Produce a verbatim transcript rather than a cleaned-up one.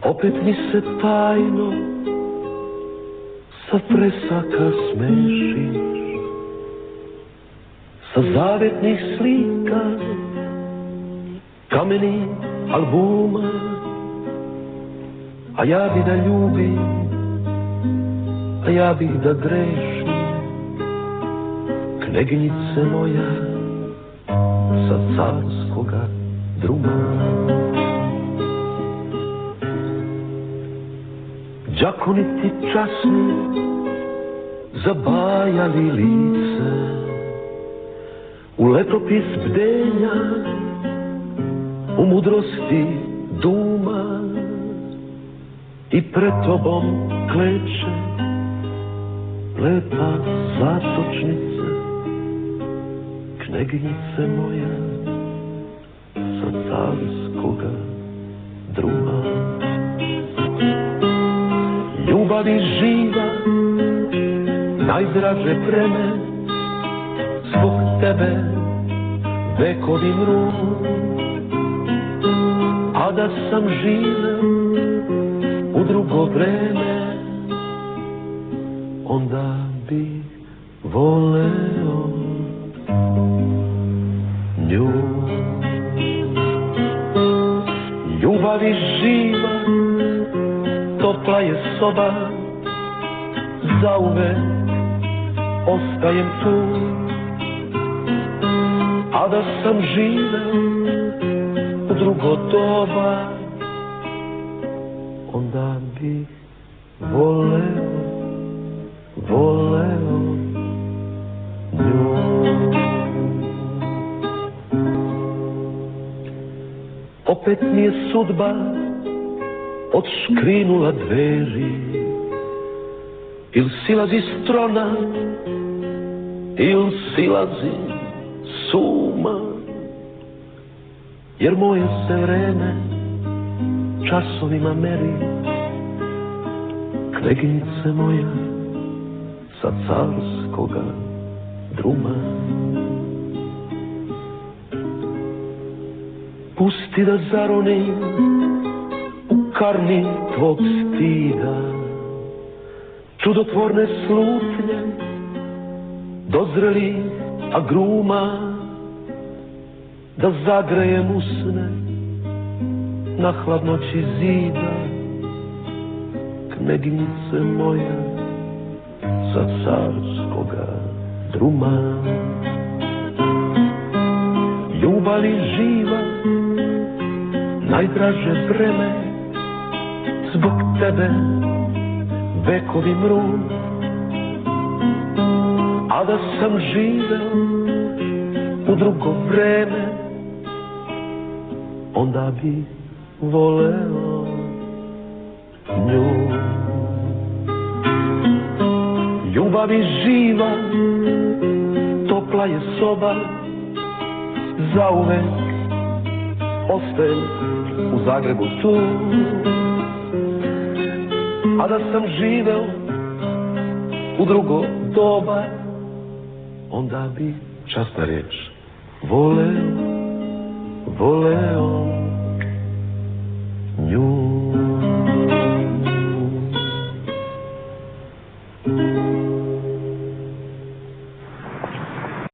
Opet mi se tajno sa fresaka smešiš, sa zavetnih slika, kamenih albuma, a ja bi da ljubim, a ja bih da grešim, kneginjice moja, sa carskoga druma. Đakoniti časni zabajali lice u letopis bdenja, u mudrosti duma, i pred tobom kleče lepa zatočnica, kneginjice moja, sa carskoga druma. Ljubavi živa, najdraže vreme, zbog tebe vekovi mru, a da sam živeo u drugo vreme, onda bih voleo nju. Ljubavi živa, topla je soba, zauvek ostajem tu, a da sam živeo u drugo doba, onda bih voleo, voleo nju. Opet mi je sudba odškrinula dveri, il silazi s trona, il silazi s uma, jer moje se vreme časovima meri, kneginjice moja, sa carskoga druma. Pusti da zaronim u karni tvog stida, čudotvorne slutnje dozrelih agruma, da zagrejem usne na hladnoći zida, kneginjice moja, sa carskoga druma. Ljubavi živa, najdraže vreme, zbog tebe vekovi mru, a da sam živeo u drugo vreme, onda bih voleo nju. Ljubavi živa, topla je soba, zauvek ostajem u Zagrebu tu, a da sam živeo u drugo doba, onda bih, časna riječ, voleo, voleo